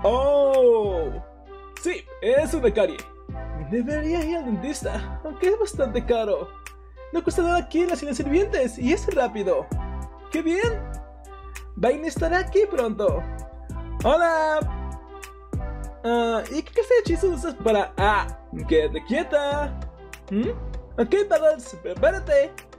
Oh, sí, es una carie. Debería ir al dentista, aunque es bastante caro. No cuesta nada aquí las sin sirvientes y es rápido. ¡Qué bien! Vayne estará aquí pronto. ¡Hola! ¿Y qué clase de hechizo usas para...? ¡Quédate quieta! Ok, Paddles, prepárate.